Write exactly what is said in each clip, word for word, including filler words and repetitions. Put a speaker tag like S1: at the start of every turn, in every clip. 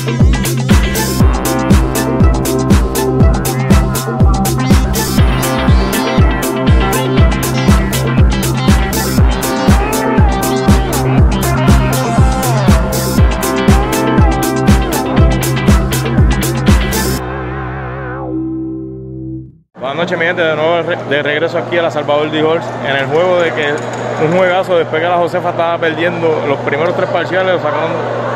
S1: Buenas noches, mi gente, de nuevo de regreso aquí a la Salvador D. Halls en el juego de que un juegazo después que la Josefa estaba perdiendo los primeros tres parciales, lo sacaron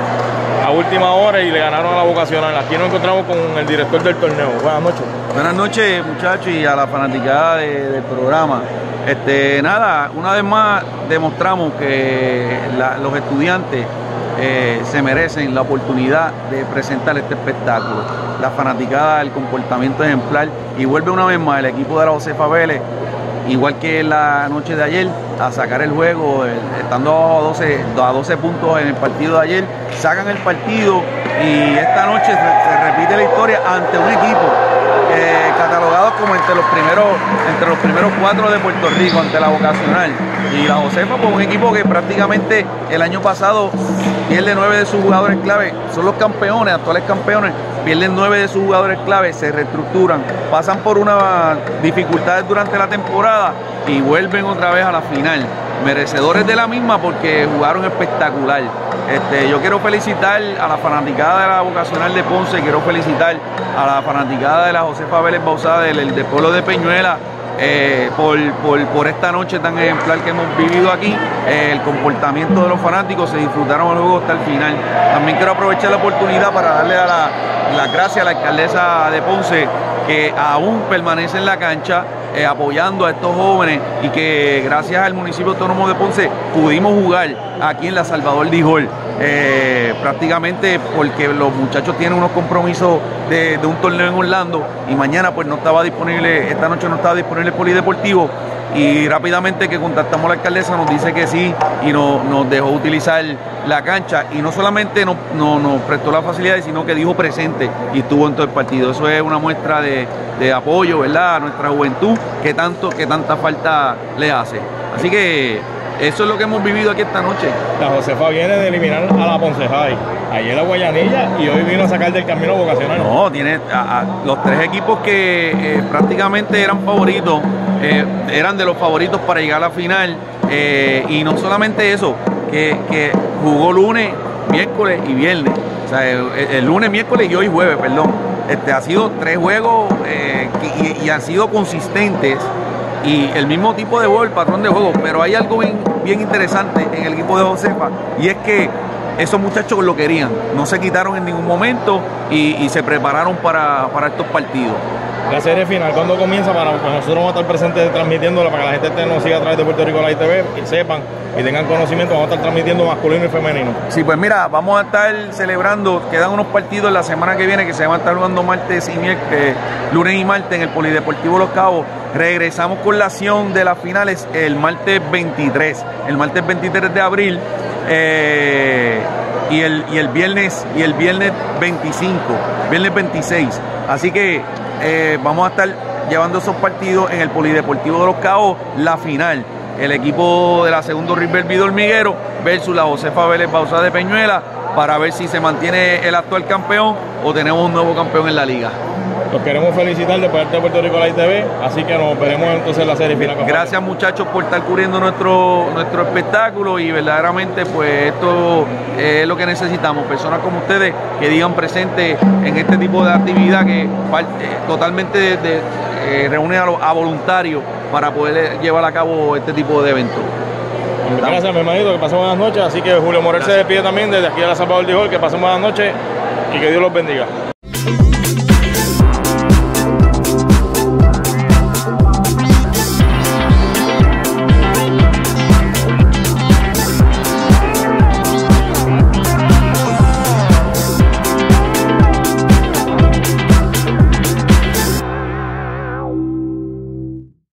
S1: a última hora y le ganaron a la vocacional. Aquí nos encontramos con el director del torneo. Buenas noches.
S2: Buenas noches, muchachos, y a la fanaticada de, del programa. Este, nada, una vez más demostramos que la, los estudiantes eh, se merecen la oportunidad de presentar este espectáculo. La fanaticada, el comportamiento ejemplar, y vuelve una vez más el equipo de la Josefa Vélez, igual que la noche de ayer, a sacar el juego, el, estando a doce, a doce puntos en el partido de ayer, sacan el partido y esta noche se, se repite la historia ante un equipo eh, catalogado como entre los primeros entre los primeros cuatro de Puerto Rico, ante la vocacional. Y la Josefa, pues un equipo que prácticamente el año pasado pierde nueve de sus jugadores clave, son los campeones, actuales campeones, pierden nueve de sus jugadores clave, se reestructuran, pasan por unas dificultades durante la temporada y vuelven otra vez a la final. Merecedores de la misma porque jugaron espectacular. Este, yo quiero felicitar a la fanaticada de la vocacional de Ponce, quiero felicitar a la fanaticada de la Josefa Vélez Bauzá del, del pueblo de Peñuela, Eh, por, por, por esta noche tan ejemplar que hemos vivido aquí, eh, el comportamiento de los fanáticos, se disfrutaron el juego hasta el final. También quiero aprovechar la oportunidad para darle a la, la gracias a la alcaldesa de Ponce, que aún permanece en la cancha eh, apoyando a estos jóvenes, y que gracias al municipio autónomo de Ponce pudimos jugar aquí en la Salvador D. Halls. Eh, prácticamente porque los muchachos tienen unos compromisos de, de un torneo en Orlando, y mañana pues no estaba disponible, esta noche no estaba disponible el polideportivo, y rápidamente que contactamos a la alcaldesa nos dice que sí y no, nos dejó utilizar la cancha, y no solamente nos, no, nos prestó las facilidades, sino que dijo presente y estuvo en todo el partido. Eso es una muestra de, de apoyo, ¿verdad?, a nuestra juventud que tanto que tanta falta le hace. Así que eso es lo que hemos vivido aquí esta noche.
S1: La Josefa viene de eliminar a la Ponce High, ayer la Guayanilla, y hoy vino a sacar del camino vocacional.
S2: No, tiene a, a, los tres equipos que eh, prácticamente eran favoritos, eh, eran de los favoritos para llegar a la final, eh, y no solamente eso, que, que jugó lunes, miércoles y viernes. O sea, el, el lunes, miércoles y hoy jueves, perdón. Este, ha sido tres juegos eh, y, y han sido consistentes, y el mismo tipo de juego, el patrón de juego. Pero hay algo bien, bien interesante en el equipo de Josefa, y es que esos muchachos lo querían, no se quitaron en ningún momento y, y se prepararon para, para estos partidos.
S1: La serie final, ¿cuándo comienza? Para pues nosotros vamos a estar presentes transmitiéndola, para que la gente nos siga a través de Puerto Rico Live T V y sepan y tengan conocimiento. Vamos a estar transmitiendo masculino y femenino.
S2: Sí, pues mira, vamos a estar celebrando, quedan unos partidos la semana que viene que se van a estar jugando martes y miércoles, lunes y martes en el Polideportivo Los Cabos. Regresamos con la acción de las finales el martes veintitrés, el martes veintitrés de abril, eh, y el, y el viernes y el viernes veinticinco, viernes veintiséis. Así que eh, vamos a estar llevando esos partidos en el Polideportivo de Los Cabos, la final. El equipo de la Segundo Riverview Hormiguero versus la Josefa Vélez Bauzá de Peñuela, para ver si se mantiene el actual campeón o tenemos un nuevo campeón en la liga.
S1: Los queremos felicitar de parte de Puerto Rico Live T V, así que nos veremos entonces en la serie final.
S2: Gracias, muchachos, por estar cubriendo nuestro, nuestro espectáculo, y verdaderamente pues esto es lo que necesitamos, personas como ustedes que digan presente en este tipo de actividad que eh, totalmente de, de, eh, reúne a, los, a voluntarios para poder llevar a cabo este tipo de eventos.
S1: Gracias, mi hermanito, que pasen buenas noches. Así que Julio Morel se despide también desde aquí de la Salvador D. Halls, que pasen buenas noches y que Dios los bendiga.